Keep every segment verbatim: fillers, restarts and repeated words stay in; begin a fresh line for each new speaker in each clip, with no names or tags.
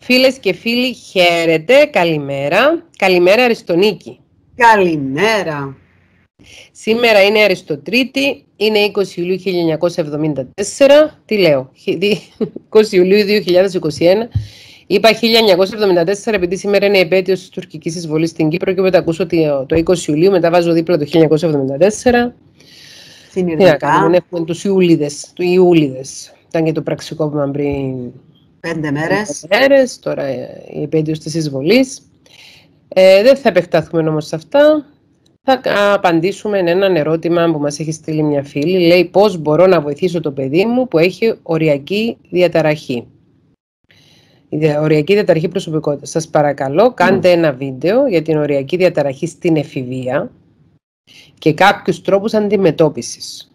Φίλες και φίλοι, χαίρετε, καλημέρα. Καλημέρα Αριστονίκη.
Καλημέρα.
Σήμερα είναι Αριστοτρίτη, είναι είκοσι Ιουλίου χίλια εννιακόσια εβδομήντα τέσσερα. Τι λέω, είκοσι Ιουλίου δύο χιλιάδες είκοσι ένα. Είπα χίλια εννιακόσια εβδομήντα τέσσερα επειδή σήμερα είναι η επέτειος της τουρκικής εισβολής στην Κύπρο και μετά ακούσω ότι το είκοσι Ιουλίου, μετά βάζω δίπλα το χίλια εννιακόσια εβδομήντα τέσσερα.
Συνειρικά.
Τι να κάνουμε, έχουμε τους Ιούλιδες, του Ιούλιδες. Ήταν και το πραξικόπημα πριν
Πέντε μέρες.
πέντε μέρες, τώρα η επέτειος της εισβολής. Ε, δεν θα επεκταθούμε όμως σε αυτά. Θα απαντήσουμε έναν ερώτημα που μας έχει στείλει μια φίλη. Λέει πώς μπορώ να βοηθήσω το παιδί μου που έχει οριακή διαταραχή. Η οριακή διαταραχή προσωπικότητας. Σας παρακαλώ κάντε ένα βίντεο για την οριακή διαταραχή στην εφηβεία και κάποιους τρόπους αντιμετώπισης.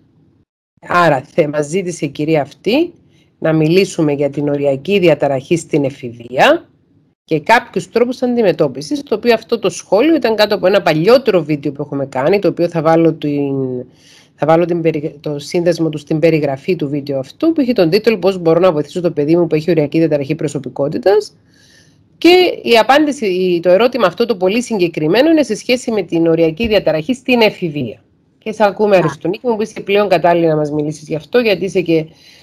Άρα μας ζήτησε η κυρία αυτή να μιλήσουμε για την οριακή διαταραχή στην εφηβεία και κάποιους τρόπους αντιμετώπισης, το οποίο αυτό το σχόλιο ήταν κάτω από ένα παλιότερο βίντεο που έχουμε κάνει, το οποίο θα βάλω, την, θα βάλω την, το σύνδεσμο του στην περιγραφή του βίντεο αυτού, που έχει τον τίτλο «Πώς μπορώ να βοηθήσω το παιδί μου που έχει οριακή διαταραχή προσωπικότητας». Και η απάντηση, το ερώτημα αυτό το πολύ συγκεκριμένο είναι σε σχέση με την οριακή διαταραχή στην εφηβεία. Και σε ακούμε Αριστονίκη μου που είσαι πλέον κατάλληλη να μας μιλήσεις γι' αυτό, γιατί είσαι και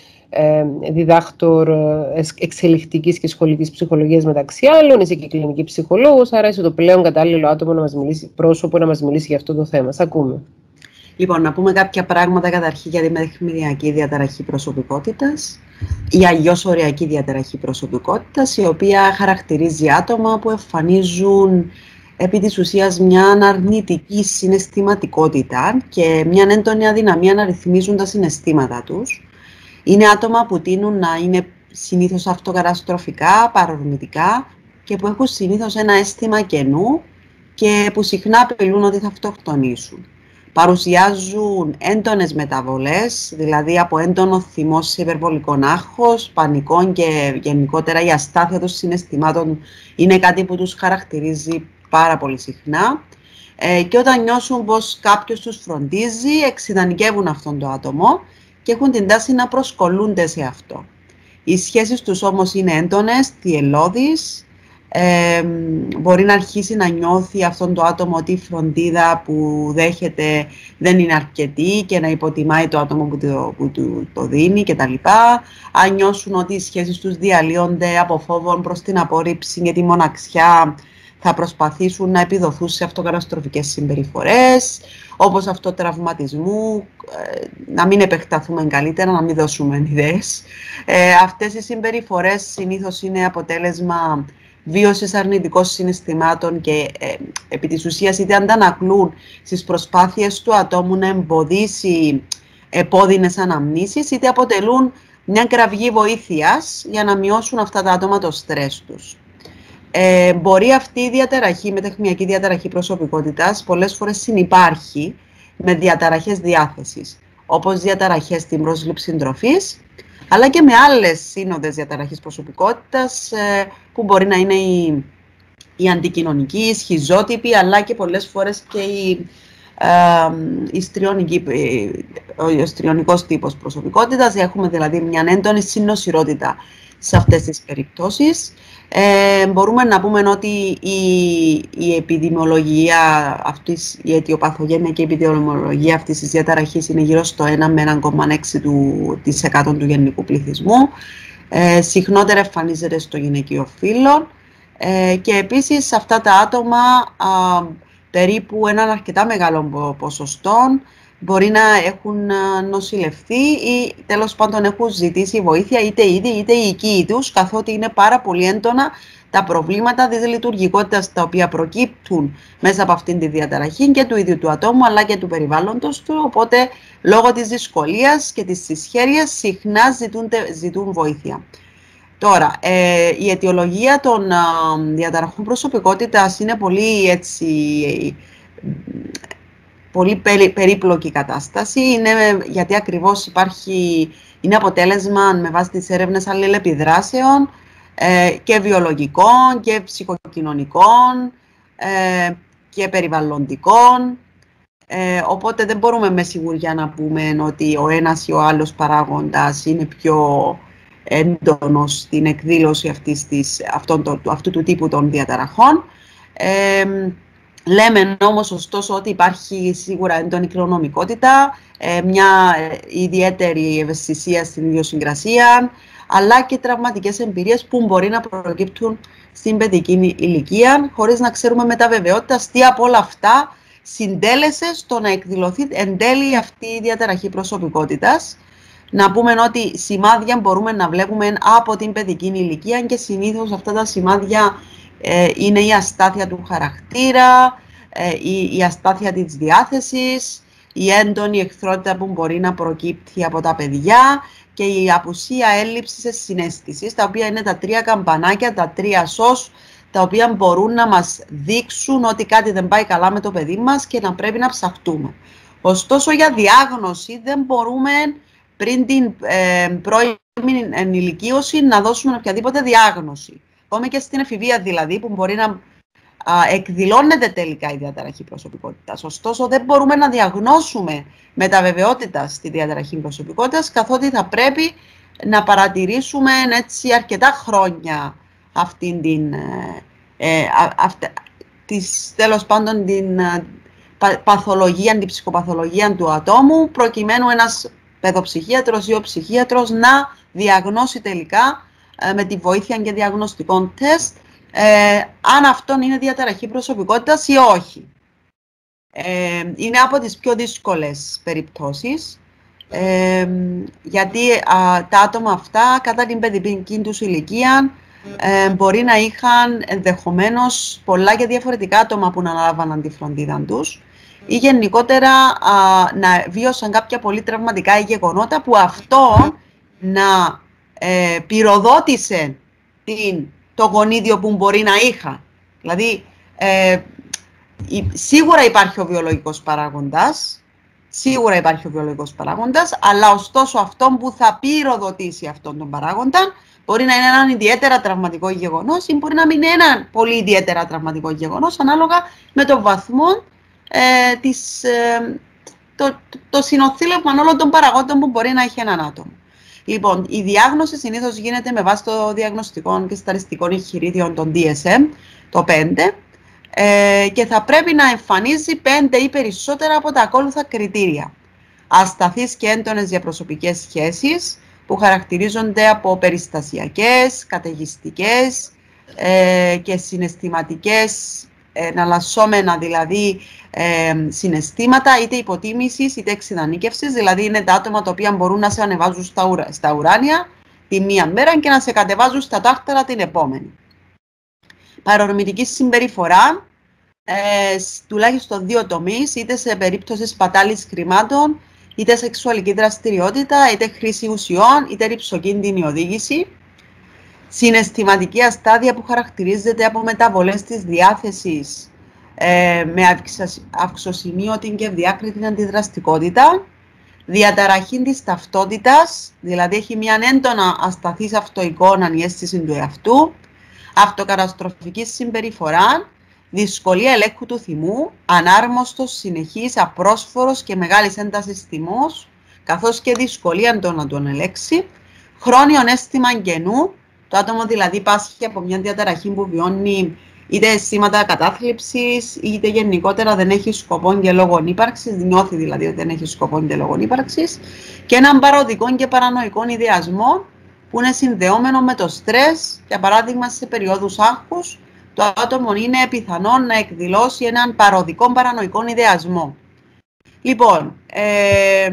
ε, διδάκτορ εξελικτικής και σχολικής ψυχολογίας μεταξύ άλλων, είσαι και κλινική ψυχολόγος, άρα είσαι το πλέον κατάλληλο άτομο να μας μιλήσει, πρόσωπο να μας μιλήσει για αυτό το θέμα. Σε ακούμε.
Λοιπόν, να πούμε κάποια πράγματα καταρχήν για τη μεθυμνιακή διαταραχή προσωπικότητας ή αλλιώς οριακή διαταραχή προσωπικότητας, η οποία χαρακτηρίζει άτομα που εμφανίζουν επί της ουσίας μια αρνητική συναισθηματικότητα και μια έντονη αδυναμία να ρυθμίζουν τα συναισθήματα τους. Είναι άτομα που τείνουν να είναι συνήθως αυτοκαταστροφικά, παρορμητικά και που έχουν συνήθως ένα αίσθημα κενού και που συχνά απειλούν ότι θα αυτοκτονήσουν. Παρουσιάζουν έντονες μεταβολές, δηλαδή από έντονο θυμό σε υπερβολικό άγχος, πανικό και γενικότερα η αστάθεια των συναισθημάτων είναι κάτι που τους χαρακτηρίζει πάρα πολύ συχνά. Ε, και όταν νιώσουν πως κάποιος τους φροντίζει, εξειδανικεύουν αυτόν το άτομο και έχουν την τάση να προσκολούνται σε αυτό. Οι σχέσεις τους όμως είναι έντονες, θυελλώδεις. Ε, μπορεί να αρχίσει να νιώθει αυτόν το άτομο ότι η φροντίδα που δέχεται δεν είναι αρκετή και να υποτιμάει το άτομο που το, που του το δίνει κτλ. Αν νιώσουν ότι οι σχέσεις τους διαλύονται από φόβο προς την απόρριψη και τη μοναξιά, θα προσπαθήσουν να επιδοθούν σε αυτοκαταστροφικές συμπεριφορές, όπως αυτοτραυματισμού, να μην επεκταθούμε καλύτερα, να μην δώσουμε ιδέες. Ε, αυτές οι συμπεριφορές συνήθως είναι αποτέλεσμα βίωσης αρνητικών συναισθημάτων και ε, επί της ουσίας είτε αντανακλούν στις προσπάθειες του ατόμου να εμποδίσει επώδυνες αναμνήσεις, είτε αποτελούν μια κραυγή βοήθειας για να μειώσουν αυτά τα άτομα το στρες τους. Ε, μπορεί αυτή η διαταραχή, η μετεχμιακή διαταραχή προσωπικότητας, πολλές φορές συνυπάρχει με διαταραχές διάθεσης, όπως διαταραχές στην πρόσληψη τροφής, αλλά και με άλλες σύνοδες διαταραχής προσωπικότητας, ε, που μπορεί να είναι η, η αντικοινωνική, η σχιζότυπη, αλλά και πολλές φορές και η, ε, η στριονική, ο ιστριονικός τύπος προσωπικότητας. Έχουμε δηλαδή μια έντονη συνοσηρότητα σε αυτές τις περιπτώσεις. Ε, μπορούμε να πούμε ότι η, η επιδημιολογία αυτής, η αιτιοπαθογένεια και η επιδημιολογία αυτής της διαταραχής είναι γύρω στο ένα με ένα κόμμα έξι τοις εκατό του γενικού πληθυσμού. Ε, συχνότερα εμφανίζεται στο γυναικείο φύλο ε, και επίσης αυτά τα άτομα α, περίπου έναν αρκετά μεγάλο ποσοστό μπορεί να έχουν νοσηλευθεί ή τέλος πάντων έχουν ζητήσει βοήθεια είτε ήδη είτε οι οικοί τους, καθότι είναι πάρα πολύ έντονα τα προβλήματα της λειτουργικότητας τα οποία προκύπτουν μέσα από αυτήν τη διαταραχή και του ίδιου του ατόμου αλλά και του περιβάλλοντος του, οπότε λόγω της δυσκολίας και της δυσχέρειας συχνά ζητούν, ζητούν βοήθεια. Τώρα, ε, η αιτιολογία των α, διαταραχών προσωπικότητας είναι πολύ έτσι... πολύ περίπλοκη κατάσταση, είναι γιατί ακριβώς υπάρχει, είναι αποτέλεσμα με βάση τις έρευνες αλληλεπιδράσεων ε, και βιολογικών και ψυχοκοινωνικών ε, και περιβαλλοντικών. Ε, οπότε δεν μπορούμε με σιγουριά να πούμε ότι ο ένας ή ο άλλος παράγοντας είναι πιο έντονος στην εκδήλωση αυτής της, αυτών, το, αυτού του τύπου των διαταραχών. Ε, λέμε όμως ωστόσο ότι υπάρχει σίγουρα έντονη κληρονομικότητα, ε, μια ιδιαίτερη ευαισθησία στην ιδιοσυγκρασία, αλλά και τραυματικές εμπειρίες που μπορεί να προκύπτουν στην παιδική ηλικία, χωρίς να ξέρουμε με τα βεβαιότητα τι από όλα αυτά συντέλεσε στο να εκδηλωθεί εν τέλει αυτή η διαταραχή προσωπικότητας. Να πούμε ότι σημάδια μπορούμε να βλέπουμε από την παιδική ηλικία και συνήθως αυτά τα σημάδια ε, είναι η αστάθεια του χαρακτήρα, ε, η, η αστάθεια της διάθεσης, η έντονη εχθρότητα που μπορεί να προκύπτει από τα παιδιά και η απουσία έλλειψης συναίσθησης, τα οποία είναι τα τρία καμπανάκια, τα τρία σως, τα οποία μπορούν να μας δείξουν ότι κάτι δεν πάει καλά με το παιδί μας και να πρέπει να ψαχτούμε. Ωστόσο, για διάγνωση δεν μπορούμε πριν την ε, πρώιμη ενηλικίωση να δώσουμε οποιαδήποτε διάγνωση. Ακόμη και στην εφηβεία δηλαδή, που μπορεί να α, εκδηλώνεται τελικά η διαταραχή προσωπικότητας. Ωστόσο, δεν μπορούμε να διαγνώσουμε με τα βεβαιότητα τη διαταραχή προσωπικότητας, καθότι θα πρέπει να παρατηρήσουμε έτσι αρκετά χρόνια αυτήν την, ε, αυτε, της, τέλος πάντων, την ε, πα, παθολογία, την ψυχοπαθολογία του ατόμου, προκειμένου ένας παιδοψυχίατρος ή ο ψυχίατρος να διαγνώσει τελικά ε, με τη βοήθεια και διαγνωστικών τεστ ε, αν αυτόν είναι διαταραχή προσωπικότητας ή όχι. Ε, είναι από τις πιο δύσκολες περιπτώσεις, ε, γιατί α, τα άτομα αυτά κατά την παιδική τους ηλικία ε, μπορεί να είχαν ενδεχομένως πολλά και διαφορετικά άτομα που να αναλάβαναν τη φροντίδα τους ή γενικότερα α, να βίωσαν κάποια πολύ τραυματικά γεγονότα που αυτό να ε, πυροδότησε την, το γονίδιο που μπορεί να είχα. Δηλαδή, ε, σίγουρα υπάρχει ο βιολογικός παράγοντας, σίγουρα υπάρχει ο βιολογικός παράγοντας, αλλά ωστόσο αυτό που θα πυροδοτήσει αυτόν τον παράγοντα μπορεί να είναι ένα ιδιαίτερα τραυματικό γεγονός ή μπορεί να μην είναι ένα πολύ ιδιαίτερα τραυματικό γεγονός, ανάλογα με τον βαθμό ε, της, ε, το, το, το συνοθήλευμα όλων των παραγόντων που μπορεί να έχει έναν άτομο. Λοιπόν, η διάγνωση συνήθως γίνεται με βάση το διαγνωστικό και στατιστικών εγχειρίδιο των ντι ες εμ, το πέντε, ε, και θα πρέπει να εμφανίζει πέντε ή περισσότερα από τα ακόλουθα κριτήρια. Ασταθείς και έντονες διαπροσωπικές σχέσεις που χαρακτηρίζονται από περιστασιακές, καταιγιστικές ε, και συναισθηματικές, εναλλασσόμενα δηλαδή ε, συναισθήματα, είτε υποτίμησης είτε εξειδανίκευσης, δηλαδή είναι τα άτομα τα οποία μπορούν να σε ανεβάζουν στα, ουρα, στα ουράνια τη μία μέρα και να σε κατεβάζουν στα τάχτερα την επόμενη. Παρορμητική συμπεριφορά, ε, τουλάχιστον δύο τομείς, είτε σε περίπτωση σπατάλης χρημάτων, είτε σεξουαλική δραστηριότητα, είτε χρήση ουσιών, είτε ρυψοκίνδυνη οδήγηση. Συναισθηματική αστάθεια που χαρακτηρίζεται από μεταβολές της διάθεσης ε, με αυξοσημείωτη και ευδιάκριτη αντιδραστικότητα. Διαταραχή της ταυτότητας, δηλαδή έχει μια έντονα ασταθής αυτοεικόνα η αίσθηση του εαυτού. Αυτοκαταστροφική συμπεριφορά, δυσκολία ελέγχου του θυμού, ανάρμοστος, συνεχής, απρόσφορος και μεγάλης έντασης θυμός, καθώς και δυσκολία το να τον ελέγξει. Χρόνιο αίσθημα κενού, το άτομο δηλαδή πάσχει από μια διαταραχή που βιώνει είτε αισθήματα κατάθλιψης, είτε γενικότερα δεν έχει σκοπό και λόγο ύπαρξης, νιώθει δηλαδή ότι δεν έχει σκοπό και λόγο ύπαρξης, και έναν παροδικό και παρανοϊκό ιδεασμό που είναι συνδεόμενο με το στρες. Για παράδειγμα, σε περιόδους άγχους, το άτομο είναι πιθανό να εκδηλώσει έναν παροδικό παρανοϊκό ιδεασμό. Λοιπόν, ε,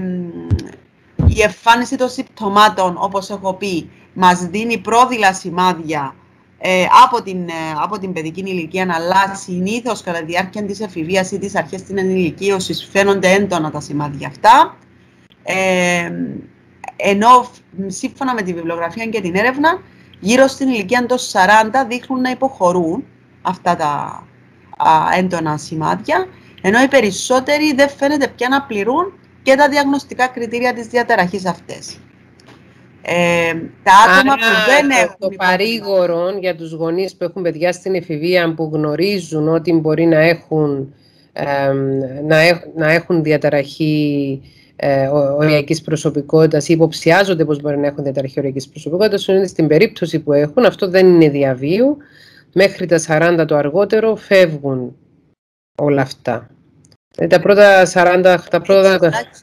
η εμφάνιση των συμπτωμάτων, όπως έχω πει, μας δίνει πρόδειλα σημάδια ε, από, την, ε, από την παιδική ηλικία, αλλά συνήθως κατά τη διάρκεια της εφηβείας ή της αρχής της ενηλικίωσης φαίνονται έντονα τα σημάδια αυτά. Ε, ενώ σύμφωνα με τη βιβλιογραφία και την έρευνα, γύρω στην ηλικία των σαράντα δείχνουν να υποχωρούν αυτά τα α, έντονα σημάδια, ενώ οι περισσότεροι δεν φαίνεται πια να πληρούν και τα διαγνωστικά κριτήρια της διαταραχής αυτές. Ε, τα άτομα
Άρα,
που δεν έχουν...
το παρήγορο για τους γονείς που έχουν παιδιά στην εφηβεία, που γνωρίζουν ότι μπορεί να έχουν, ε, να έχ, να έχουν διαταραχή ε, οριακής προσωπικότητας ή υποψιάζονται πως μπορεί να έχουν διαταραχή οριακής προσωπικότητας, είναι στην περίπτωση που έχουν, αυτό δεν είναι διαβίου, μέχρι τα σαράντα το αργότερο φεύγουν όλα αυτά. Τα πρώτα σαράντα, τα πρώτα,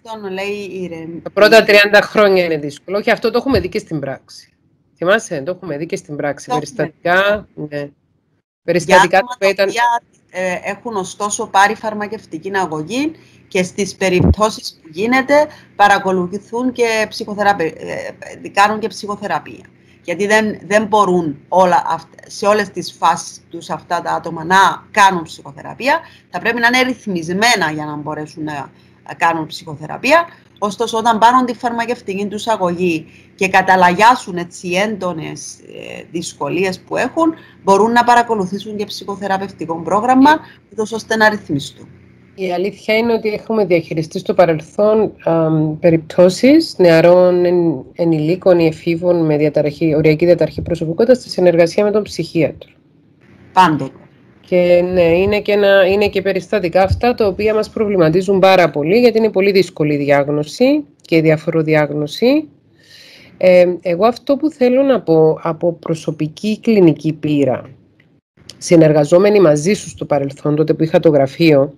τα πρώτα τριάντα χρόνια είναι δύσκολο. Όχι, αυτό το έχουμε δει και στην πράξη. Θυμάσαι, το έχουμε δει και στην πράξη. Το περιστατικά, ναι. Περιστατικά
για άτομα τα οποία ε, έχουν ωστόσο πάρει φαρμακευτική αγωγή και στις περιπτώσεις που γίνεται παρακολουθούν και ψυχοθεραπεία, ε, κάνουν και ψυχοθεραπεία. Γιατί δεν, δεν μπορούν όλα, σε όλες τις φάσεις τους αυτά τα άτομα να κάνουν ψυχοθεραπεία. Θα πρέπει να είναι ρυθμισμένα για να μπορέσουν να κάνουν ψυχοθεραπεία. Ωστόσο, όταν πάρουν τη φαρμακευτική τους αγωγή και καταλαγιάσουν έτσι έντονες ε, δυσκολίες που έχουν, μπορούν να παρακολουθήσουν και ψυχοθεραπευτικό πρόγραμμα, ώστε να ρυθμιστούν.
Η αλήθεια είναι ότι έχουμε διαχειριστεί στο παρελθόν α, περιπτώσεις νεαρών εν, ενηλίκων ή εφήβων με διαταραχή, οριακή διαταραχή προσωπικότητας στη συνεργασία με τον ψυχίατρο.
Πάντοτε.
Και ναι, είναι και, ένα, είναι και περιστατικά αυτά τα οποία μας προβληματίζουν πάρα πολύ, γιατί είναι πολύ δύσκολη η διάγνωση και η διαφοροδιάγνωση. Ε, εγώ αυτό που θέλω να πω από προσωπική κλινική πείρα, συνεργαζόμενοι μαζί σου στο παρελθόν, τότε που είχα το γραφείο,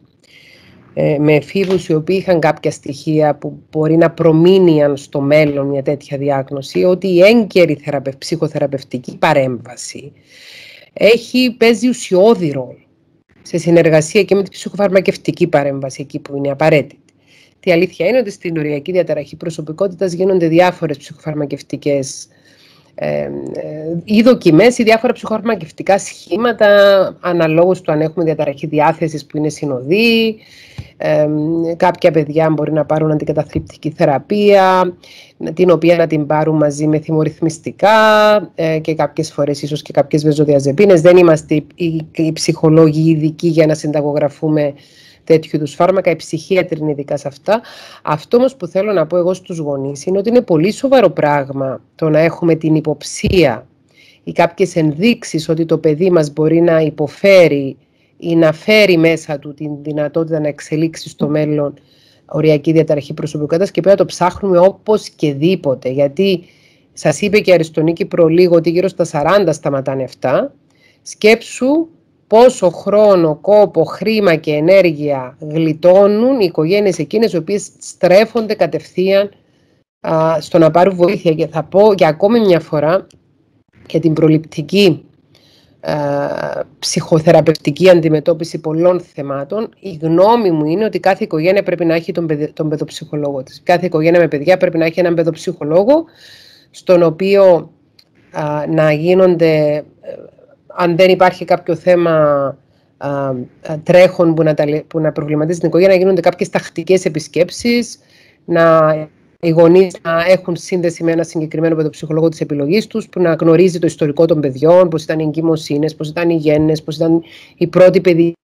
ε, με εφήβους οι οποίοι είχαν κάποια στοιχεία που μπορεί να προμείνιαν στο μέλλον μια τέτοια διάγνωση, ότι η έγκαιρη θεραπευ, ψυχοθεραπευτική παρέμβαση έχει, παίζει ουσιώδη ρόλο σε συνεργασία και με την ψυχοφαρμακευτική παρέμβαση εκεί που είναι απαραίτητη. Η αλήθεια είναι ότι στην οριακή διαταραχή προσωπικότητας γίνονται διάφορες ψυχοφαρμακευτικές ε, ε, ή δοκιμές ή διάφορα ψυχοφαρμακευτικά σχήματα αναλόγως του αν έχουμε διαταραχή διάθεσης που είναι συνοδή. Ε, κάποια παιδιά μπορεί να πάρουν αντικαταθλιπτική θεραπεία, την οποία να την πάρουν μαζί με θυμορυθμιστικά ε, και κάποιες φορές ίσως και κάποιες βεζοδιαζεπίνες. Δεν είμαστε οι, οι, οι ψυχολόγοι ειδικοί για να συνταγογραφούμε τέτοιου είδους φάρμακα, οι ψυχίατροι είναι ειδικά σε αυτά. Αυτό όμως που θέλω να πω εγώ στους γονείς είναι ότι είναι πολύ σοβαρό πράγμα το να έχουμε την υποψία ή κάποιες ενδείξεις ότι το παιδί μας μπορεί να υποφέρει ή να φέρει μέσα του την δυνατότητα να εξελίξει στο μέλλον οριακή διαταραχή προσωπικότητας και πρέπει να το ψάχνουμε όπως και δίποτε. Γιατί σας είπε και η Αριστονίκη προλίγο ότι γύρω στα σαράντα σταματάνε αυτά. Σκέψου πόσο χρόνο, κόπο, χρήμα και ενέργεια γλιτώνουν οι οικογένειες εκείνες οι οποίες στρέφονται κατευθείαν α, στο να πάρουν βοήθεια. Και θα πω για ακόμη μια φορά για την προληπτική α, ψυχοθεραπευτική αντιμετώπιση πολλών θεμάτων. Η γνώμη μου είναι ότι κάθε οικογένεια πρέπει να έχει τον, παιδε, τον παιδοψυχολόγο της. Κάθε οικογένεια με παιδιά πρέπει να έχει έναν παιδοψυχολόγο στον οποίο α, να γίνονται... αν δεν υπάρχει κάποιο θέμα α, α, τρέχον που να, τα, που να προβληματίζει την οικογένεια, να γίνονται κάποιες τακτικές επισκέψεις, να οι γονείς να έχουν σύνδεση με ένα συγκεκριμένο παιδοψυχολόγο της επιλογής τους, που να γνωρίζει το ιστορικό των παιδιών, πώς ήταν οι εγκυμοσύνες, πώς ήταν οι γέννες, πώς ήταν η πρώτη παιδί.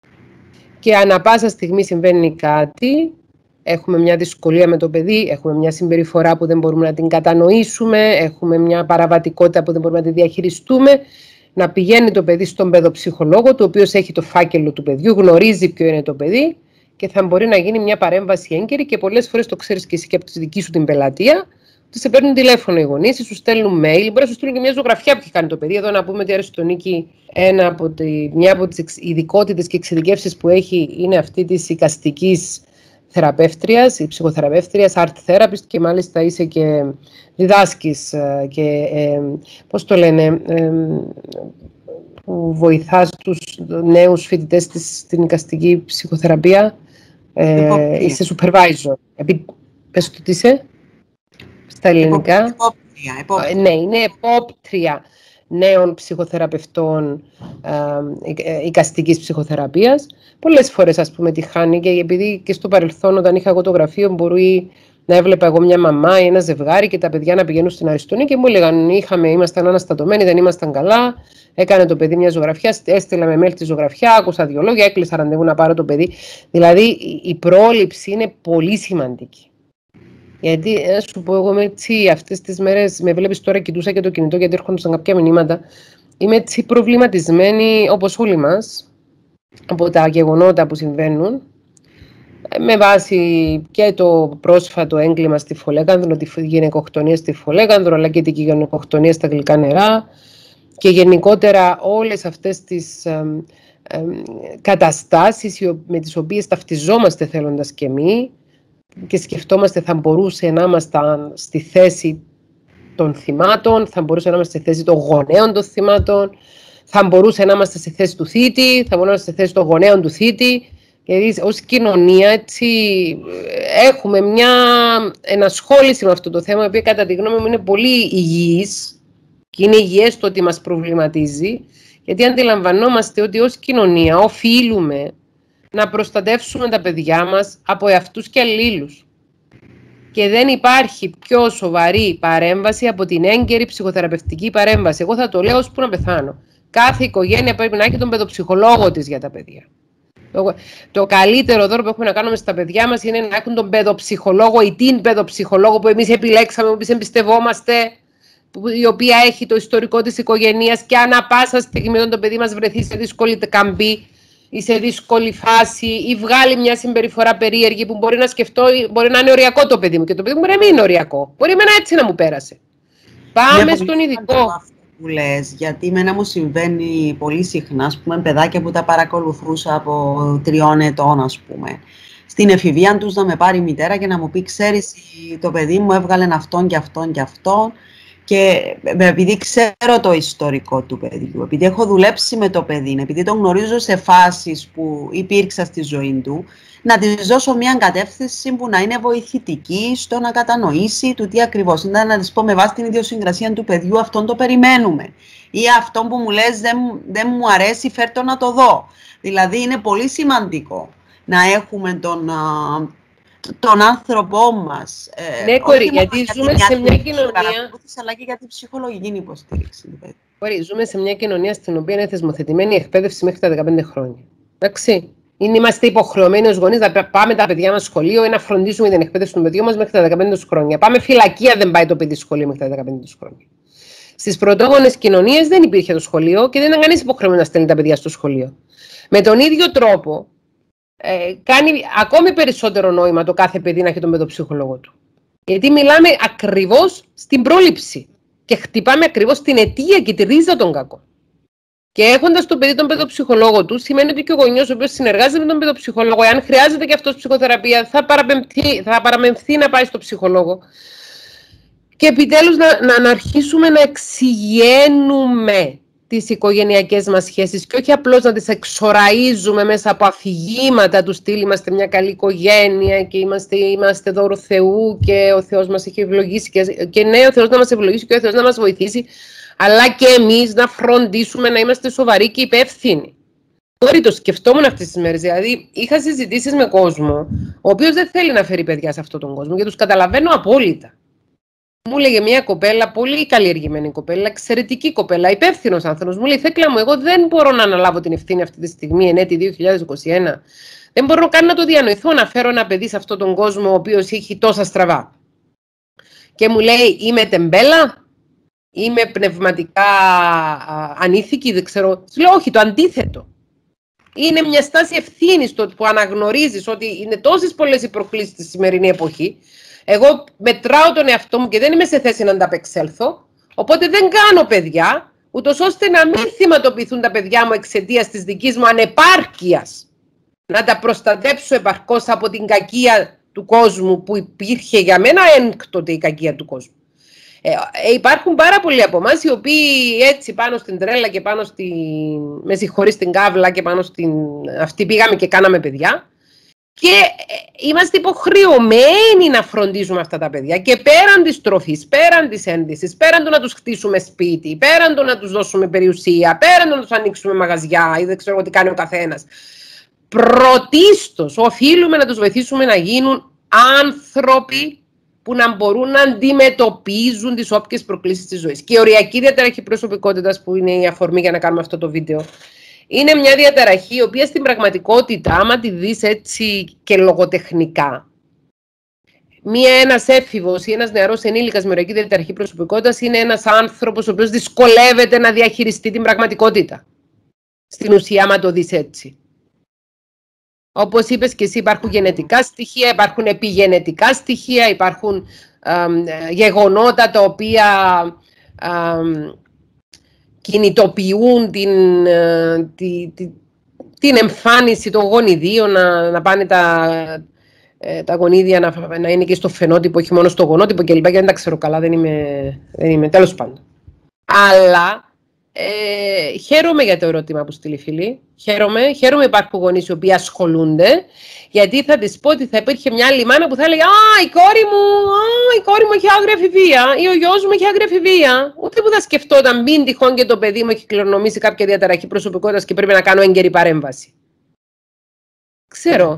Και ανά πάσα στιγμή συμβαίνει κάτι, έχουμε μια δυσκολία με το παιδί, έχουμε μια συμπεριφορά που δεν μπορούμε να την κατανοήσουμε, έχουμε μια παραβατικότητα που δεν μπορούμε να τη διαχειριστούμε. Να πηγαίνει το παιδί στον παιδοψυχολόγο, το οποίος έχει το φάκελο του παιδιού, γνωρίζει ποιο είναι το παιδί και θα μπορεί να γίνει μια παρέμβαση έγκαιρη και πολλές φορές το ξέρεις και εσύ και από τη δική σου την πελατεία, ότι σε παίρνουν τηλέφωνο οι γονείς, σου στέλνουν mail, μπορεί να σου στείλουν και μια ζωγραφιά που έχει κάνει το παιδί. Εδώ να πούμε ότι η Αριστονίκη, ένα από τη, μια από τις ειδικότητες και εξειδικεύσεις που έχει είναι αυτή της εικαστικής θεραπεύτριας, η ψυχοθεραπεύτριας, art therapist και μάλιστα είσαι και διδάσκεις και ε, πώς το λένε, ε, που βοηθάς τους νέους φοιτητές στην εικαστική ψυχοθεραπεία, ε, είσαι supervisor. Επί, πες το τι είσαι, στα ελληνικά.
Επόπτρια, επόπτρια.
Ναι, είναι επόπτρια νέων ψυχοθεραπευτών ε, εικαστικής ψυχοθεραπείας. Πολλές φορές, ας πούμε, τη χάνει και επειδή και στο παρελθόν όταν είχα εγώ το γραφείο μπορεί να έβλεπα εγώ μια μαμά ή ένα ζευγάρι και τα παιδιά να πηγαίνουν στην Αριστονή και μου έλεγαν είχαμε, ήμασταν αναστατωμένοι, δεν ήμασταν καλά, έκανε το παιδί μια ζωγραφιά, έστειλα με mail τη ζωγραφιά, άκουσα δύο λόγια, έκλεισα ραντεβού να πάρω το παιδί. Δηλαδή η πρόληψη είναι πολύ σημαντική. Γιατί, να σου πω, εγώ είμαι έτσι αυτές τις μέρες, με βλέπεις τώρα, κοιτούσα και το κινητό γιατί έρχονταν κάποια μηνύματα. Είμαι έτσι προβληματισμένη, όπως όλοι μας, από τα γεγονότα που συμβαίνουν. με βάση και το πρόσφατο έγκλημα στη Φολέκανδρο, τη γυναικοκτονία στη Φολέκανδρο, αλλά και την γυναικοκτονία στα Γλυκά Νερά και γενικότερα όλες αυτές τις ε, ε, καταστάσεις με τις οποίες ταυτιζόμαστε θέλοντας και εμείς και σκεφτόμαστε θα μπορούσε να ήμασταν στη θέση των θυμάτων, θα μπορούσε να είμαστε στη θέση των γονέων των θυμάτων, θα μπορούσε να είμαστε στη θέση του θήτη, θα μπορούσε να είμαστε στη θέση των γονέων του θήτη. Γιατί ως κοινωνία έτσι, έχουμε μια ενασχόληση με αυτό το θέμα, που κατά τη γνώμη μου είναι πολύ υγιής και είναι υγιές το ότι μας προβληματίζει, γιατί αντιλαμβανόμαστε ότι ως κοινωνία οφείλουμε να προστατεύσουμε τα παιδιά μας από εαυτούς και αλλήλους. Και δεν υπάρχει πιο σοβαρή παρέμβαση από την έγκαιρη ψυχοθεραπευτική παρέμβαση. Εγώ θα το λέω ώσπου να πεθάνω. Κάθε οικογένεια πρέπει να έχει τον παιδοψυχολόγο της για τα παιδιά. Το καλύτερο δώρο που έχουμε να κάνουμε στα παιδιά μας είναι να έχουν τον παιδοψυχολόγο ή την παιδοψυχολόγο που εμείς επιλέξαμε, που εμείς εμπιστευόμαστε, η οποία έχει το ιστορικό της οικογένειας και ανά πάσα στιγμή όταν το παιδί μας βρεθεί σε δύσκολη καμπή ή σε δύσκολη φάση ή βγάλει μια συμπεριφορά περίεργη που μπορεί να σκεφτώ, μπορεί να είναι οριακό το παιδί μου και το παιδί μου μπορεί να μην είναι οριακό. Μπορεί εμένα έτσι να μου πέρασε. Πάμε
μια
στον ειδικό.
Που λες, γιατί εμένα μου συμβαίνει πολύ συχνά, ας πούμε, παιδάκια που τα παρακολουθούσα από τριών ετών, ας πούμε. Στην εφηβεία τους να με πάρει η μητέρα και να μου πει, ξέρεις, το παιδί μου έβγαλε αυτόν και αυτόν και αυτόν. Και επειδή ξέρω το ιστορικό του παιδιού, επειδή έχω δουλέψει με το παιδί, επειδή τον γνωρίζω σε φάσεις που υπήρξα στη ζωή του, να της δώσω μια κατεύθυνση που να είναι βοηθητική στο να κατανοήσει του τι ακριβώς είναι, να της πω με βάση την ιδιοσυγκρασία του παιδιού, αυτόν το περιμένουμε. Ή αυτό που μου λες δεν, δεν μου αρέσει, φέρ' να το δω. Δηλαδή είναι πολύ σημαντικό να έχουμε τον... τον άνθρωπό μας.
Ναι, Κορή, γιατί ζούμε σε μια κοινωνία...
αλλά και για την ψυχολογική υποστήριξη.
Κορή, ζούμε σε μια κοινωνία στην οποία είναι θεσμοθετημένη η εκπαίδευση μέχρι τα δεκαπέντε χρόνια. Εντάξει. Είναι, είμαστε υποχρεωμένοι ως γονείς να πάμε τα παιδιά μας σχολείο ή να φροντίσουμε την εκπαίδευση του παιδιού μας μέχρι τα δεκαπέντε χρόνια. Πάμε φυλακία, δεν πάει το παιδί σχολείο μέχρι τα δεκαπέντε χρόνια. Στις πρωτόγονες κοινωνίες δεν υπήρχε το σχολείο και δεν ήταν κανείς υποχρεωμένος να στέλνει τα παιδιά στο σχολείο. Με τον ίδιο τρόπο. Ε, κάνει ακόμη περισσότερο νόημα το κάθε παιδί να έχει τον παιδοψυχολόγο του. Γιατί μιλάμε ακριβώς στην πρόληψη και χτυπάμε ακριβώς την αιτία και τη ρίζα των κακών. Και έχοντας το παιδί τον παιδοψυχολόγο του, σημαίνει ότι και ο γονιός ο οποίος συνεργάζεται με τον παιδοψυχολόγο, εάν χρειάζεται και αυτός ψυχοθεραπεία, θα παραπεμφθεί, θα παραμεμφθεί να πάει στο ψυχολόγο. Και επιτέλους να, να, να αρχίσουμε να εξηγαίνουμε τις οικογενειακές μας σχέσεις και όχι απλώς να τις εξοραίζουμε μέσα από αφηγήματα του στυλ είμαστε μια καλή οικογένεια και είμαστε, είμαστε δώρο Θεού και ο Θεός μας έχει ευλογήσει και, και ναι, ο Θεός να μας ευλογήσει και ο Θεός να μας βοηθήσει, αλλά και εμείς να φροντίσουμε να είμαστε σοβαροί και υπεύθυνοι. Τώρα το σκεφτόμουν αυτές τις μέρες, δηλαδή είχα συζητήσεις με κόσμο ο οποίος δεν θέλει να φέρει παιδιά σε αυτόν τον κόσμο και τους καταλαβαίνω απόλυτα. Μου έλεγε μια κοπέλα, πολύ καλλιεργημένη κοπέλα, εξαιρετική κοπέλα, υπεύθυνος άνθρωπος. Μου λέει: Θέκλα μου, εγώ δεν μπορώ να αναλάβω την ευθύνη αυτή τη στιγμή, εν έτη δύο χιλιάδες είκοσι ένα. Δεν μπορώ καν να το διανοηθώ να φέρω ένα παιδί σε αυτόν τον κόσμο, ο οποίος έχει τόσα στραβά. Και μου λέει: Είμαι τεμπέλα, είμαι πνευματικά ανήθικη, δεν ξέρω. Του λέω: Όχι, το αντίθετο. Είναι μια στάση ευθύνης που αναγνωρίζεις ότι είναι τόσες πολλές οι προκλήσεις στη σημερινή εποχή. Εγώ μετράω τον εαυτό μου και δεν είμαι σε θέση να ανταπεξέλθω, οπότε δεν κάνω παιδιά, ούτως ώστε να μην θυματοποιηθούν τα παιδιά μου εξαιτίας της δικής μου ανεπάρκειας. Να τα προστατέψω επαρκώς από την κακία του κόσμου που υπήρχε για μένα έκτοτε η κακία του κόσμου. Ε, ε, υπάρχουν πάρα πολλοί από εμάς οι οποίοι έτσι πάνω στην τρέλα και πάνω στη... με συγχωρείς στην κάβλα και πάνω στην... αυτή πήγαμε και κάναμε παιδιά. Και είμαστε υποχρεωμένοι να φροντίζουμε αυτά τα παιδιά και πέραν της τροφής, πέραν της ένδυσης, πέραν του να τους χτίσουμε σπίτι, πέραν του να τους δώσουμε περιουσία, πέραν του να τους ανοίξουμε μαγαζιά ή δεν ξέρω τι κάνει ο καθένας. Πρωτίστως οφείλουμε να τους βοηθήσουμε να γίνουν άνθρωποι που να μπορούν να αντιμετωπίζουν τις όποιες προκλήσεις της ζωής. Και η οριακή διαταραχή προσωπικότητας που είναι η αφορμή για να κάνουμε αυτό το βίντεο, είναι μια διαταραχή η οποία στην πραγματικότητα, άμα τη δεις έτσι και λογοτεχνικά, μία, ένας έφηβος ή ένας νεαρός ενήλικας με οριακή διαταραχή προσωπικότητας είναι ένας άνθρωπος ο οποίος δυσκολεύεται να διαχειριστεί την πραγματικότητα. Στην ουσία, άμα το δεις έτσι. Όπως είπες και εσύ, υπάρχουν γενετικά στοιχεία, υπάρχουν επιγενετικά στοιχεία, υπάρχουν α, γεγονότα τα οποία α, κινητοποιούν την, τη, τη, την εμφάνιση των γονιδίων, να, να πάνε τα, τα γονίδια να, να είναι και στο φαινότυπο, όχι μόνο στο γονότυπο κλπ. Και δεν τα ξέρω καλά, δεν είμαι, δεν είμαι τέλος πάντων. Αλλά ε, χαίρομαι για το ερώτημα που στείλει η φίλη. Χαίρομαι, χαίρομαι υπάρχουν γονείς οι οποίοι ασχολούνται, γιατί θα της πω ότι θα υπήρχε μια άλλη μάνα που θα έλεγε «Α, η κόρη μου, α, η κόρη μου έχει άγρια εφηβεία» ή «Ο γιος μου έχει άγρια εφηβεία». Ούτε που θα σκεφτόταν μην τυχόν και το παιδί μου έχει κληρονομήσει κάποια διαταραχή προσωπικότητας και πρέπει να κάνω έγκαιρη παρέμβαση. Ξέρω.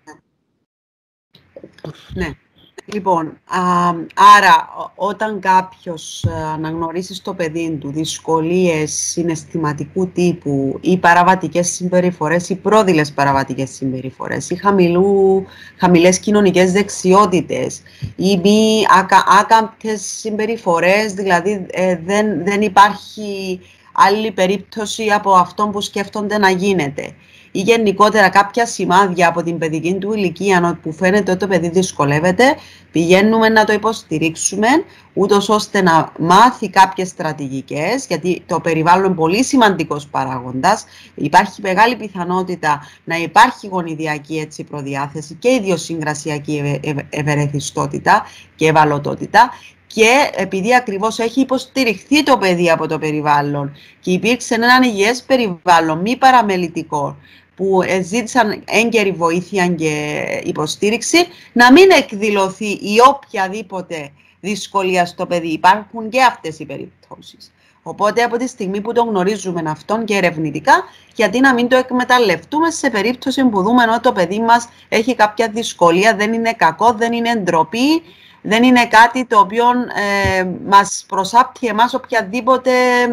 Ναι. Λοιπόν, α, άρα όταν κάποιος αναγνωρίσει στο παιδί του δυσκολίες συναισθηματικού τύπου ή παραβατικές συμπεριφορές ή πρόδειλες παραβατικές συμπεριφορές ή χαμηλού, χαμηλές κοινωνικές δεξιότητες ή μη ακα, άκαμπτες συμπεριφορές, δηλαδή ε, δεν, δεν υπάρχει άλλη περίπτωση από αυτό που σκέφτονται να γίνεται, ή γενικότερα κάποια σημάδια από την παιδική του ηλικία που φαίνεται ότι το παιδί δυσκολεύεται, πηγαίνουμε να το υποστηρίξουμε, ούτως ώστε να μάθει κάποιες στρατηγικές, γιατί το περιβάλλον είναι πολύ σημαντικός παράγοντας. Υπάρχει μεγάλη πιθανότητα να υπάρχει γονιδιακή έτσι προδιάθεση και ιδιοσυγκρασιακή ευερεθιστότητα και ευαλωτότητα. Και επειδή ακριβώς έχει υποστηριχθεί το παιδί από το περιβάλλον και υπήρξε έναν υγιές περιβάλλον, μη παραμελητικό, που ζήτησαν έγκαιρη βοήθεια και υποστήριξη, να μην εκδηλωθεί η οποιαδήποτε δυσκολία στο παιδί. Υπάρχουν και αυτές οι περιπτώσεις. Οπότε από τη στιγμή που το γνωρίζουμε αυτόν και ερευνητικά, γιατί να μην το εκμεταλλευτούμε σε περίπτωση που δούμε ότι το παιδί μας έχει κάποια δυσκολία, δεν είναι κακό, δεν είναι ντροπή, δεν είναι κάτι το οποίο ε, μας προσάπτει εμάς οποιαδήποτε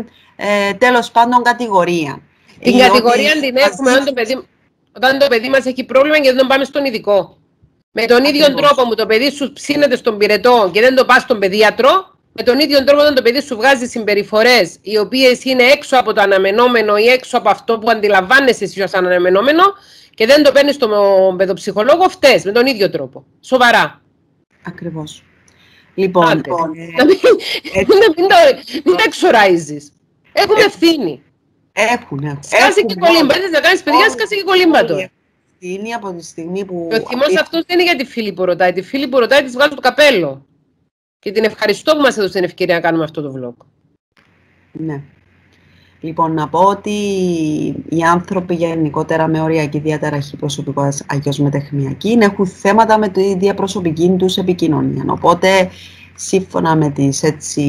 ε, τέλος πάντων κατηγορία.
Την ή κατηγορία ότι την έχουμε όταν το, παιδί, όταν το παιδί μας έχει πρόβλημα και δεν τον πάμε στον ειδικό. Με τον Ακριβώς. ίδιο τρόπο που το παιδί σου ψήνεται στον πυρετό και δεν το πας στον παιδίατρο, με τον ίδιο τρόπο όταν το παιδί σου βγάζει συμπεριφορές οι οποίες είναι έξω από το αναμενόμενο ή έξω από αυτό που αντιλαμβάνεσαι εσύ ως αναμενόμενο και δεν το παίρνεις στον παιδοψυχολόγο, φταίς με τον ίδιο τρόπο. Σοβαρά.
Ακριβώς. Λοιπόν,
Άντε, λοιπόν ε, ε, μην τα εξοράιζεις. Έχουμε ευθύνη.
Έχουν, έχουν.
Σκάσε και κολύμπα. Θες να κάνεις παιδιά, σκάσε και κολύμπα τώρα.
Ευθύνη από τη στιγμή που...
Και ο θυμός αυτός δεν είναι για τη φίλη που ρωτάει. Τη φίλη που ρωτάει της βγάζω το καπέλο. Και την ευχαριστώ που μας έδωσε την ευκαιρία να κάνουμε αυτό το vlog.
Ναι. Λοιπόν, να πω ότι οι άνθρωποι γενικότερα με οριακή διαταραχή προσωπικότητας, αγιώς μετεχμιακή, έχουν θέματα με τη διαπροσωπική τους επικοινωνία. Οπότε, σύμφωνα με τις έτσι,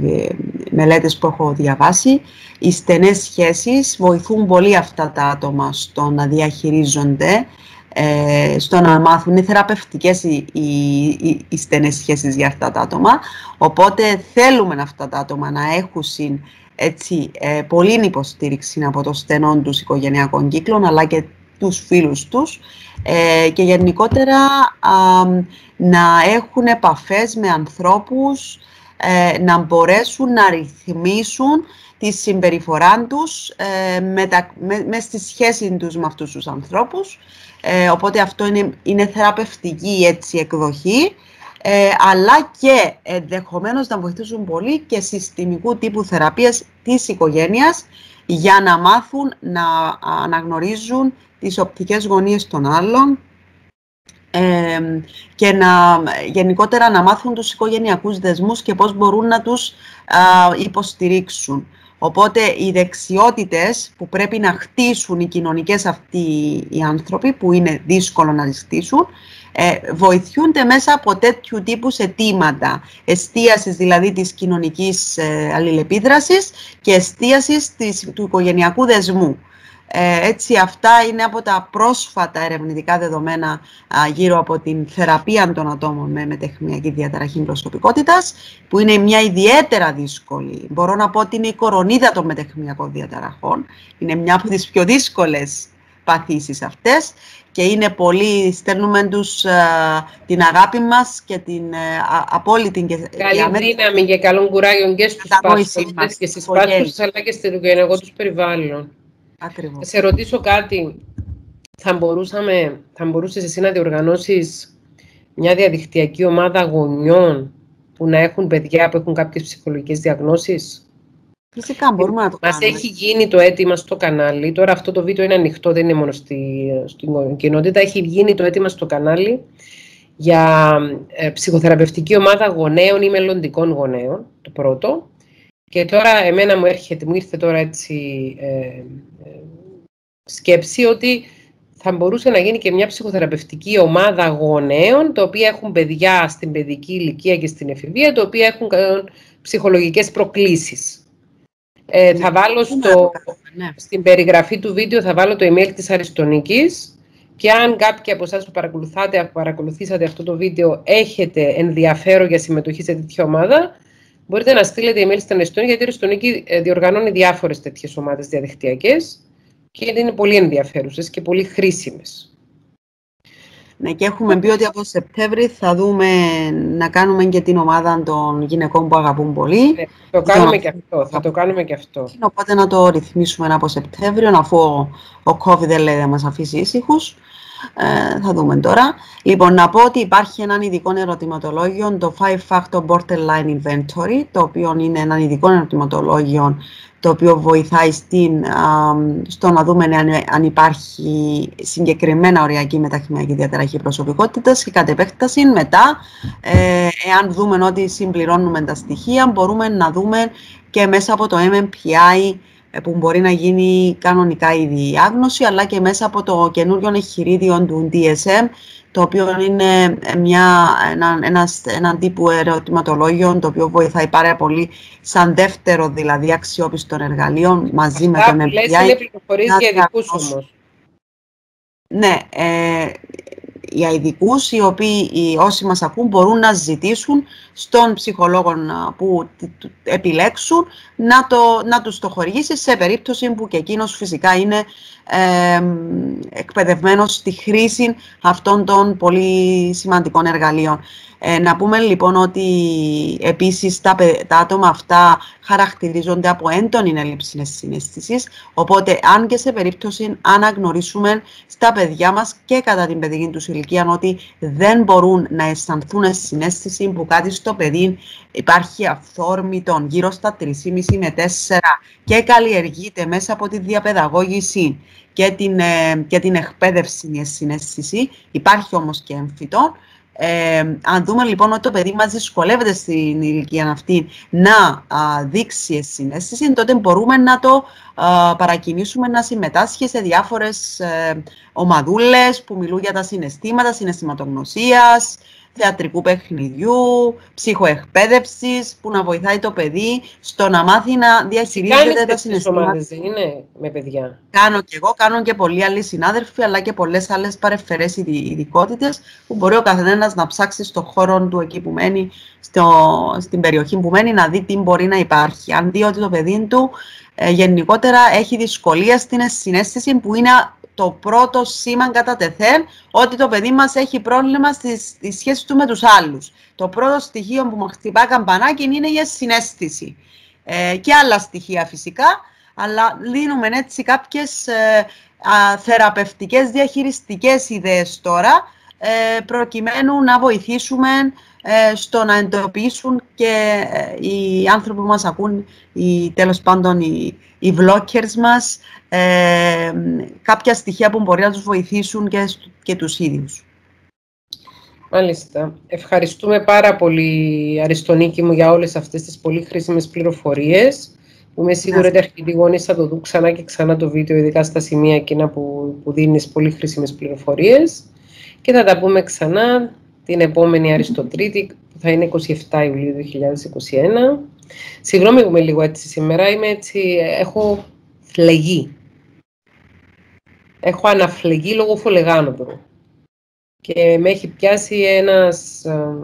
μελέτες που έχω διαβάσει, οι στενές σχέσεις βοηθούν πολύ αυτά τα άτομα στο να διαχειρίζονται, ε, στο να μάθουν. Είναι θεραπευτικές οι, οι, οι, οι στενές σχέσεις για αυτά τα άτομα. Οπότε θέλουμε αυτά τα άτομα να έχουν έτσι, ε, πολλή υποστήριξη από το στενό τους οικογενειακών κύκλων, αλλά και τους φίλους τους ε, και γενικότερα α, να έχουν επαφές με ανθρώπους, ε, να μπορέσουν να ρυθμίσουν τη συμπεριφορά τους ε, με, τα, με, με στη σχέση τους με αυτούς τους ανθρώπους. Ε, οπότε αυτό είναι, είναι θεραπευτική έτσι, εκδοχή. Ε, αλλά και ενδεχομένως να βοηθήσουν πολύ και συστημικού τύπου θεραπείας της οικογένειας για να μάθουν να αναγνωρίζουν τις οπτικές γωνίες των άλλων ε, και να, γενικότερα να μάθουν τους οικογενειακούς δεσμούς και πώς μπορούν να τους α, υποστηρίξουν. Οπότε οι δεξιότητες που πρέπει να χτίσουν οι κοινωνικές αυτοί οι άνθρωποι, που είναι δύσκολο να τις χτίσουν, Ε, βοηθούνται μέσα από τέτοιου τύπου αιτήματα, εστίασης δηλαδή της κοινωνικής ε, αλληλεπίδρασης και εστίασης της, του οικογενειακού δεσμού. Ε, έτσι αυτά είναι από τα πρόσφατα ερευνητικά δεδομένα α, γύρω από την θεραπεία των ατόμων με μετεχμιακή διαταραχή προσωπικότητας, που είναι μια ιδιαίτερα δύσκολη. Μπορώ να πω ότι είναι η κορονίδα των μετεχμιακών διαταραχών. Είναι μια από τις πιο δύσκολες παθήσεις αυτές. Και είναι πολύ, στέλνουμε τους α, την αγάπη μας και την α, απόλυτη και
καλή αμέ... δύναμη και καλό κουράγιο και στους πάσχοντες και στις πάσχοντες αλλά και στο οικογενειακό τους περιβάλλον.
Ακριβώς.
Θα σε ρωτήσω κάτι. θα, μπορούσαμε, θα μπορούσες εσύ να διοργανώσεις μια διαδικτυακή ομάδα γονιών που να έχουν παιδιά που έχουν κάποιες ψυχολογικές διαγνώσεις?
Φυσικά μπορούμε να το
Μας
κάνουμε.
έχει γίνει το αίτημα στο κανάλι. Τώρα αυτό το βίντεο είναι ανοιχτό, δεν είναι μόνο στη, στην κοινότητα. Έχει γίνει το αίτημα στο κανάλι για ε, ψυχοθεραπευτική ομάδα γονέων ή μελλοντικών γονέων, το πρώτο. Και τώρα εμένα μου, έρχεται, μου ήρθε τώρα έτσι ε, ε, σκέψη ότι θα μπορούσε να γίνει και μια ψυχοθεραπευτική ομάδα γονέων, τα οποία έχουν παιδιά στην παιδική ηλικία και στην εφηβεία, τα οποία έχουν ψυχολογικές προκλήσεις. Ε, θα βάλω στο, ναι. στην περιγραφή του βίντεο θα βάλω το email της Αριστονίκης και αν κάποιοι από εσάς που παρακολουθάτε, παρακολουθήσατε αυτό το βίντεο έχετε ενδιαφέρον για συμμετοχή σε τέτοια ομάδα, μπορείτε να στείλετε email στην Αριστονίκη, γιατί η Αριστονίκη διοργανώνει διάφορες τέτοιες ομάδες διαδικτυακές και είναι πολύ ενδιαφέρουσες και πολύ χρήσιμες.
Ναι, και έχουμε πει ότι από Σεπτέμβρη θα δούμε να κάνουμε και την ομάδα των γυναικών που αγαπούν πολύ.
Ναι, το κάνουμε και αυτό, θα το κάνουμε και αυτό.
Οπότε να το ρυθμίσουμε από Σεπτέμβριο, αφού ο, ο COVID δεν λέει να μας αφήσει ήσυχους. Ε, θα δούμε τώρα. Λοιπόν, να πω ότι υπάρχει ένα ειδικό ερωτηματολόγιο, το five factor Borderline Inventory, το οποίο είναι ένα ειδικό ερωτηματολόγιο το οποίο βοηθάει στην, α, στο να δούμε αν, αν υπάρχει συγκεκριμένα οριακή μεταχημιακή διαταραχή προσωπικότητας και κατ' επέκταση μετά, ε, εάν δούμε ότι συμπληρώνουμε τα στοιχεία, μπορούμε να δούμε και μέσα από το εμ εμ πι άι που μπορεί να γίνει κανονικά η διάγνωση, αλλά και μέσα από το καινούριο εγχειρίδιο του ντι ες εμ, το οποίο είναι μια, ένα, ένας, έναν τύπου ερωτηματολόγιο, το οποίο βοηθάει πάρα πολύ σαν δεύτερο δηλαδή αξιόπιστων εργαλείων μαζί
Αυτά
με τον εμ πι άι.
Αυτά που λες είναι πληροφορίες για ειδικούς όμως.
Ναι, ε, για ειδικούς οι οποίοι οι, όσοι μας ακούν μπορούν να ζητήσουν στον ψυχολόγο που επιλέξουν να, το, να τους το χορηγήσει σε περίπτωση που και εκείνος φυσικά είναι ε, εκπαιδευμένος στη χρήση αυτών των πολύ σημαντικών εργαλείων. Ε, να πούμε λοιπόν ότι επίσης τα, τα άτομα αυτά χαρακτηρίζονται από έντονη έλλειψη συναίσθησης, οπότε αν και σε περίπτωση αναγνωρίσουμε στα παιδιά μας και κατά την παιδική τους ηλικία ότι δεν μπορούν να αισθανθούν συναίσθηση που κάτι στο παιδί υπάρχει αυθόρμητον γύρω στα τρία και μισό με τέσσερα και καλλιεργείται μέσα από τη διαπαιδαγώγηση και την, ε, και την εκπαίδευση η συναίσθηση, υπάρχει όμως και έμφυτο. Ε, αν δούμε λοιπόν ότι το παιδί μας δυσκολεύεται στην ηλικία αυτή να α, δείξει συναίσθηση, τότε μπορούμε να το α, παρακινήσουμε να συμμετάσχει σε διάφορες ε, ομαδούλες που μιλούν για τα συναισθήματα, συναισθηματογνωσίας, θεατρικού παιχνιδιού, ψυχοεκπαίδευσης, που να βοηθάει το παιδί στο να μάθει να διαχειρίζεται τα συναισθήματα.
Ομάδες δεν είναι με παιδιά?
Κάνω και εγώ, κάνω και πολλοί άλλοι συνάδελφοι, αλλά και πολλές άλλες παρεμφερές ειδικότητες που μπορεί ο καθένας να ψάξει στον χώρο του εκεί που μένει, στο, στην περιοχή που μένει, να δει τι μπορεί να υπάρχει. Αν δει ότι το παιδί του ε, γενικότερα έχει δυσκολία στην συναίσθηση, που είναι το πρώτο σήμα κατά τεθέν ότι το παιδί μας έχει πρόβλημα στη, στη σχέση του με τους άλλους. Το πρώτο στοιχείο που μας χτυπά καμπανάκι είναι η συναίσθηση. Ε, και άλλα στοιχεία φυσικά, αλλά δίνουμε έτσι κάποιες ε, α, θεραπευτικές διαχειριστικές ιδέες τώρα, ε, προκειμένου να βοηθήσουμε ε, στο να εντοπίσουν και ε, οι άνθρωποι που μας ακούν, οι, τέλος πάντων οι, οι vloggers μας, ε, κάποια στοιχεία που μπορεί να τους βοηθήσουν και, και τους ίδιους.
Μάλιστα. Ευχαριστούμε πάρα πολύ, Αριστονίκη μου, για όλες αυτές τις πολύ χρήσιμες πληροφορίες. Είμαι σίγουρη ότι αρκετοί γονείς θα το δουν ξανά και ξανά το βίντεο, ειδικά στα σημεία εκείνα που, που δίνεις πολύ χρήσιμες πληροφορίες. Και θα τα πούμε ξανά την επόμενη Αριστοτρίτη, που θα είναι είκοσι επτά Ιουλίου δύο χιλιάδες είκοσι ένα. Συγγνώμη που είμαι λίγο έτσι σήμερα, είμαι έτσι, έχω φλεγεί. Έχω αναφλεγεί λόγω φολεγάνοπρου. Και με έχει πιάσει ένας,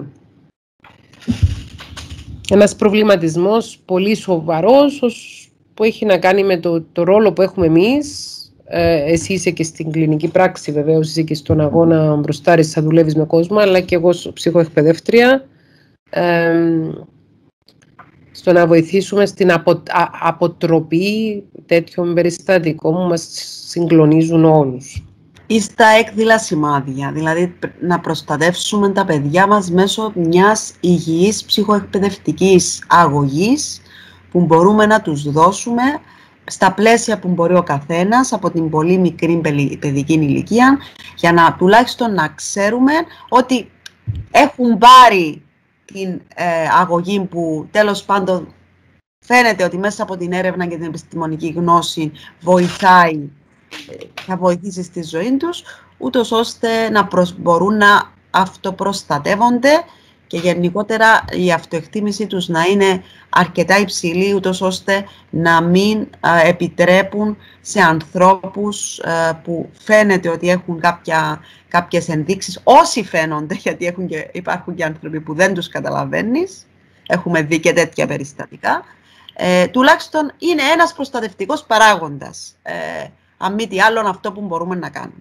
ένας προβληματισμός πολύ σοβαρός που έχει να κάνει με το, το ρόλο που έχουμε εμείς. Ε, εσύ είσαι και στην κλινική πράξη, βεβαίως είσαι και στον αγώνα μπροστάρεις, θα δουλεύεις με κόσμο, αλλά και εγώ ψυχοεκπαιδεύτρια, ε, στο να βοηθήσουμε στην απο, α, αποτροπή τέτοιων περιστατικών που μας συγκλονίζουν όλους.
ή στα έκδηλα σημάδια, δηλαδή να προστατεύσουμε τα παιδιά μας μέσω μιας υγιής ψυχοεκπαιδευτικής αγωγής που μπορούμε να τους δώσουμε στα πλαίσια που μπορεί ο καθένας από την πολύ μικρή παιδική ηλικία, για να τουλάχιστον να ξέρουμε ότι έχουν πάρει την ε, αγωγή που τέλος πάντων φαίνεται ότι μέσα από την έρευνα και την επιστημονική γνώση βοηθάει, θα βοηθήσει στη ζωή τους, ούτως ώστε να προσ... μπορούν να αυτοπροστατεύονται και γενικότερα η αυτοεκτίμηση τους να είναι αρκετά υψηλή, ούτως ώστε να μην α, επιτρέπουν σε ανθρώπους α, που φαίνεται ότι έχουν κάποια, κάποιες ενδείξεις, όσοι φαίνονται, γιατί έχουν και, υπάρχουν και άνθρωποι που δεν τους καταλαβαίνεις, έχουμε δει και τέτοια περιστατικά, ε, τουλάχιστον είναι ένας προστατευτικός παράγοντας. Ε, αν μη τι άλλο, αυτό που μπορούμε να κάνουμε.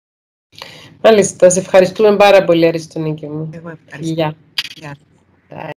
Μάλιστα, σε ευχαριστούμε πάρα πολύ, Αριστονίκη μου.
Εγώ ευχαριστώ.
Γεια.
Γεια.